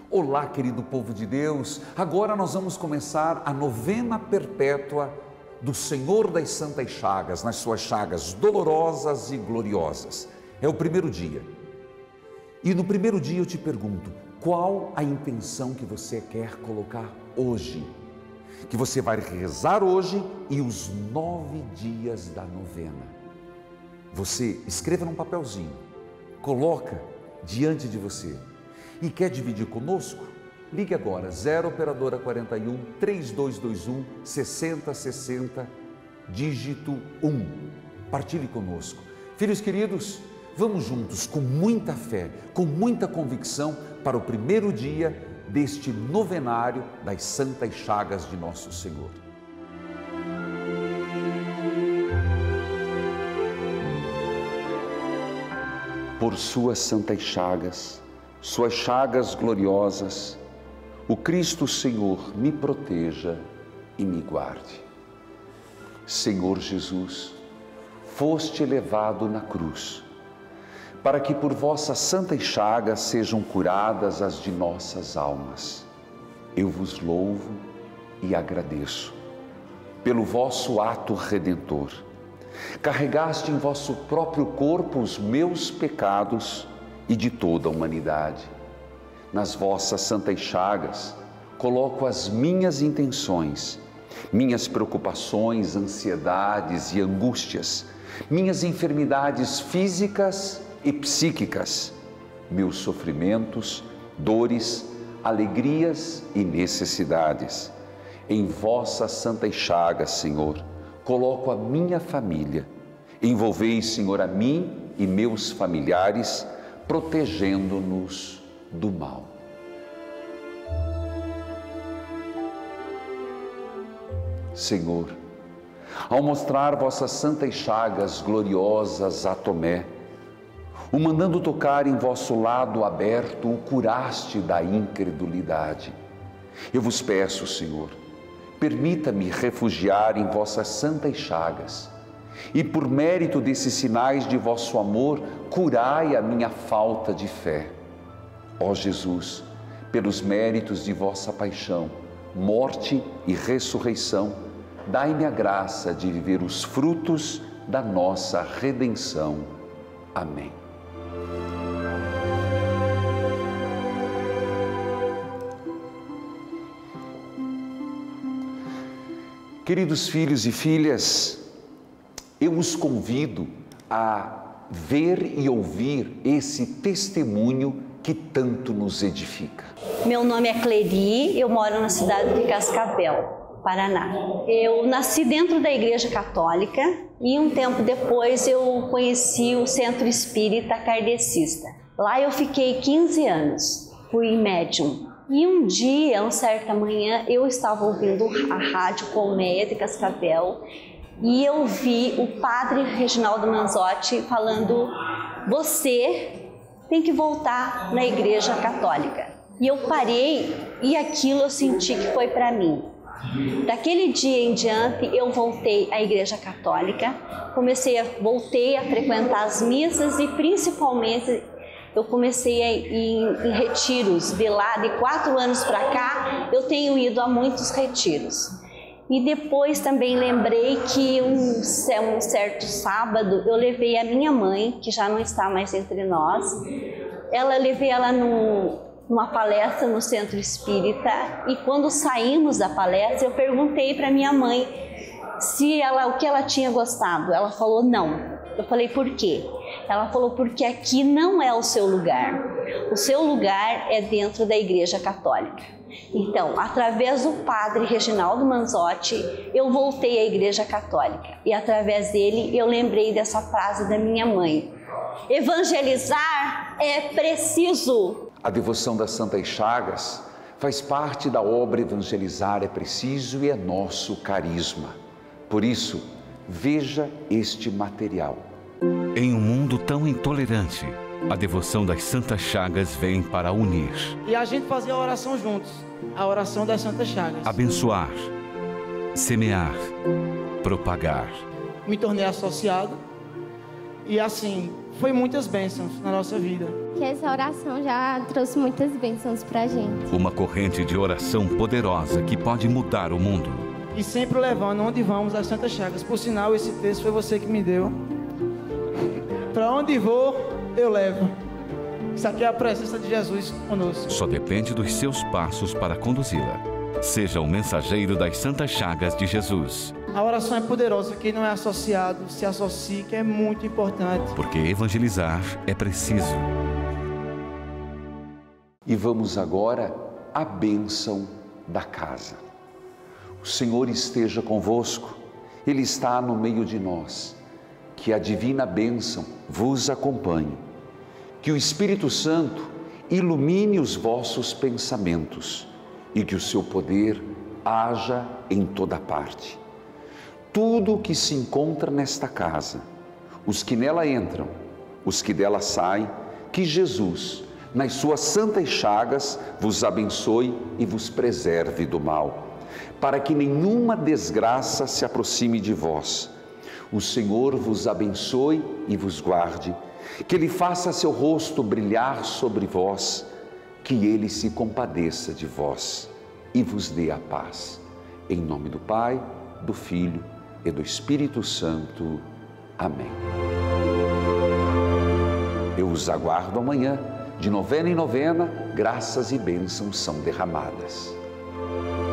Olá, querido povo de Deus. Agora nós vamos começar a novena perpétua do Senhor das Santas Chagas, nas suas chagas dolorosas e gloriosas. É o primeiro dia. E no primeiro dia eu te pergunto, qual a intenção que você quer colocar hoje? Que você vai rezar hoje e os 9 dias da novena. Você escreva num papelzinho, coloca diante de você. E quer dividir conosco? Ligue agora, 0 Operadora 41 3221 6060, dígito 1. Partilhe conosco. Filhos queridos, vamos juntos com muita fé, com muita convicção para o primeiro dia deste novenário das Santas Chagas de Nosso Senhor. Por suas santas chagas, suas chagas gloriosas, o Cristo Senhor me proteja e me guarde. Senhor Jesus, foste levado na cruz, para que por vossas santas chagas sejam curadas as de nossas almas. Eu vos louvo e agradeço pelo vosso ato redentor. Carregaste em vosso próprio corpo os meus pecados e de toda a humanidade. Nas vossas santas chagas coloco as minhas intenções, minhas preocupações, ansiedades e angústias, minhas enfermidades físicas e psíquicas, meus sofrimentos, dores, alegrias e necessidades. Em vossas santas chagas, Senhor, coloco a minha família. Envolvei, Senhor, a mim e meus familiares, protegendo-nos do mal. Senhor, ao mostrar vossas santas chagas gloriosas a Tomé, o mandando tocar em vosso lado aberto, o curaste da incredulidade. Eu vos peço, Senhor, permita-me refugiar em vossas santas chagas e, por mérito desses sinais de vosso amor, curai a minha falta de fé. Ó Jesus, pelos méritos de vossa paixão, morte e ressurreição, dai-me a graça de viver os frutos da nossa redenção. Amém. Queridos filhos e filhas, eu os convido a ver e ouvir esse testemunho que tanto nos edifica. Meu nome é Cleri, eu moro na cidade de Cascavel, Paraná. Eu nasci dentro da Igreja Católica e um tempo depois eu conheci o Centro Espírita Kardecista. Lá eu fiquei 15 anos, fui médium. E um dia, uma certa manhã, eu estava ouvindo a Rádio Colmeia de Cascavel e eu vi o padre Reginaldo Manzotti falando: você tem que voltar na Igreja Católica. E eu parei e aquilo eu senti que foi para mim. Daquele dia em diante, eu voltei à Igreja Católica, voltei a frequentar as missas e principalmente eu comecei a ir em retiros. De lá, de 4 anos para cá, eu tenho ido a muitos retiros. E depois também lembrei que um certo sábado eu levei a minha mãe, que já não está mais entre nós, levei ela numa palestra no Centro Espírita, e quando saímos da palestra eu perguntei para minha mãe o que ela tinha gostado. Ela falou não. Eu falei, por quê? Ela falou, porque aqui não é o seu lugar. O seu lugar é dentro da Igreja Católica. Então, através do padre Reginaldo Manzotti, eu voltei à Igreja Católica. E através dele, eu lembrei dessa frase da minha mãe: evangelizar é preciso. A devoção das Santas Chagas faz parte da obra Evangelizar é Preciso e é nosso carisma. Por isso, veja este material. Em um mundo tão intolerante, a devoção das Santas Chagas vem para unir. E a gente fazia a oração juntos, a oração das Santas Chagas. Abençoar, semear, propagar. Me tornei associado e assim foi muitas bênçãos na nossa vida. Que essa oração já trouxe muitas bênçãos pra gente. Uma corrente de oração poderosa que pode mudar o mundo. E sempre levando onde vamos as Santas Chagas. Por sinal, esse texto foi você que me deu. Para onde vou, eu levo. Isso aqui é a presença de Jesus conosco. Só depende dos seus passos para conduzi-la. Seja o mensageiro das Santas Chagas de Jesus. A oração é poderosa. Quem não é associado, se associe, que é muito importante. Porque evangelizar é preciso. E vamos agora à bênção da casa. O Senhor esteja convosco, Ele está no meio de nós. Que a divina bênção vos acompanhe. Que o Espírito Santo ilumine os vossos pensamentos e que o seu poder haja em toda parte. Tudo o que se encontra nesta casa, os que nela entram, os que dela saem, que Jesus, nas suas santas chagas, vos abençoe e vos preserve do mal, para que nenhuma desgraça se aproxime de vós. O Senhor vos abençoe e vos guarde, que Ele faça seu rosto brilhar sobre vós, que Ele se compadeça de vós e vos dê a paz. Em nome do Pai, do Filho e do Espírito Santo. Amém. Eu os aguardo amanhã, de novena em novena, graças e bênçãos são derramadas.